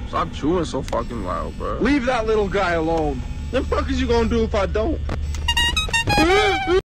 Stop chewing so fucking loud, bro. Leave that little guy alone. The fuck is you gonna do if I don't?